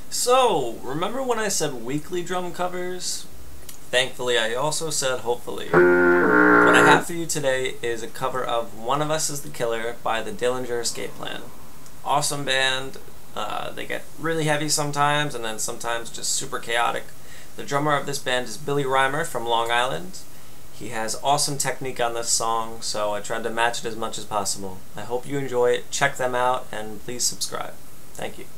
So, remember when I said weekly drum covers? Thankfully, I also said hopefully. What I have for you today is a cover of One of Us is the Killer by the Dillinger Escape Plan. Awesome band. They get really heavy sometimes, and then sometimes just super chaotic. The drummer of this band is Billy Reimer from Long Island. He has awesome technique on this song, so I tried to match it as much as possible. I hope you enjoy it. Check them out, and please subscribe. Thank you.